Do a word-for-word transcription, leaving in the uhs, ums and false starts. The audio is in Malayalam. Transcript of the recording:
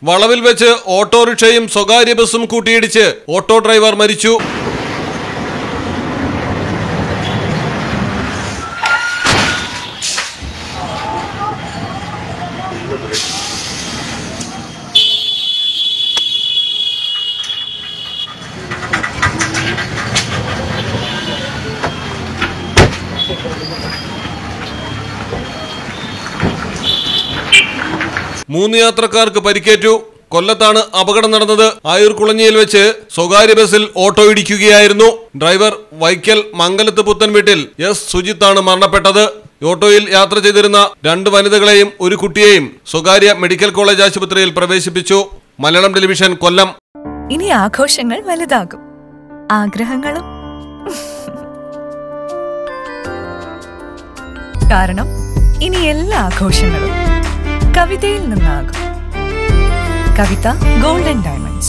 വളവിൽ വെച്ച് ഓട്ടോറിക്ഷയും സ്വകാര്യ ബസും കൂട്ടിയിടിച്ച് ഓട്ടോ ഡ്രൈവർ മരിച്ചു. മൂന്ന് യാത്രക്കാർക്ക് പരിക്കേറ്റു. കൊല്ലത്താണ് അപകടം നടന്നത്. ആയൂർകുളഞ്ഞിയിൽ വെച്ച് സ്വകാര്യ ബസിൽ ഓട്ടോ ഇടിക്കുകയായിരുന്നു. ഡ്രൈവർ വൈക്കൽ മംഗലത്ത് പുത്തൻ വീട്ടിൽ എസ് സുജിത്താണ് മരണപ്പെട്ടത്. ഓട്ടോയിൽ യാത്ര ചെയ്തിരുന്ന രണ്ട് വനിതകളെയും ഒരു കുട്ടിയെയും സ്വകാര്യ മെഡിക്കൽ കോളേജ് ആശുപത്രിയിൽ പ്രവേശിപ്പിച്ചു. മലയാളം ടെലിവിഷൻ, കൊല്ലം. ഇനി ആഘോഷങ്ങൾ വലുതാകും, ആഗ്രഹങ്ങളും. കാരണം ഇനി എല്ലാ ആഘോഷങ്ങളും കവിതയിൽ നിന്നാകും. കവിത ഗോൾഡൻ ഡയമണ്ട്സ്.